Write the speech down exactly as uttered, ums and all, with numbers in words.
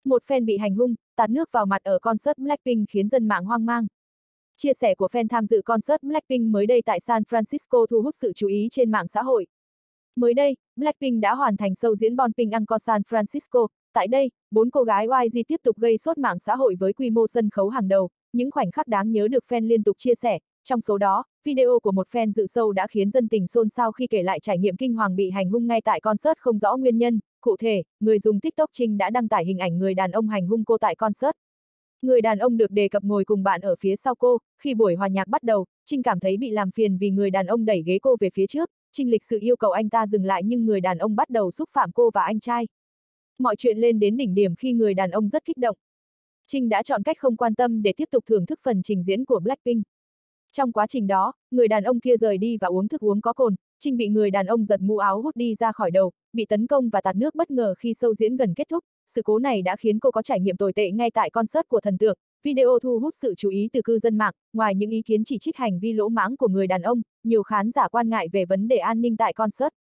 Một fan bị hành hung, tạt nước vào mặt ở concert Blackpink khiến dân mạng hoang mang. Chia sẻ của fan tham dự concert Blackpink mới đây tại San Francisco thu hút sự chú ý trên mạng xã hội. Mới đây, Blackpink đã hoàn thành show diễn Bonping Encore San Francisco. Tại đây, bốn cô gái i giê tiếp tục gây sốt mạng xã hội với quy mô sân khấu hàng đầu, những khoảnh khắc đáng nhớ được fan liên tục chia sẻ. Trong số đó, video của một fan dự show đã khiến dân tình xôn xao khi kể lại trải nghiệm kinh hoàng bị hành hung ngay tại concert không rõ nguyên nhân. Cụ thể, người dùng TikTok Trinh đã đăng tải hình ảnh người đàn ông hành hung cô tại concert. Người đàn ông được đề cập ngồi cùng bạn ở phía sau cô, khi buổi hòa nhạc bắt đầu, Trinh cảm thấy bị làm phiền vì người đàn ông đẩy ghế cô về phía trước. Trinh lịch sự yêu cầu anh ta dừng lại nhưng người đàn ông bắt đầu xúc phạm cô và anh trai. Mọi chuyện lên đến đỉnh điểm khi người đàn ông rất kích động. Trinh đã chọn cách không quan tâm để tiếp tục thưởng thức phần trình diễn của Blackpink. Trong quá trình đó, người đàn ông kia rời đi và uống thức uống có cồn. Trinh bị người đàn ông giật mũ áo hút đi ra khỏi đầu, bị tấn công và tạt nước bất ngờ khi show diễn gần kết thúc. Sự cố này đã khiến cô có trải nghiệm tồi tệ ngay tại concert của thần tượng. Video thu hút sự chú ý từ cư dân mạng. Ngoài những ý kiến chỉ trích hành vi lỗ mãng của người đàn ông, nhiều khán giả quan ngại về vấn đề an ninh tại concert.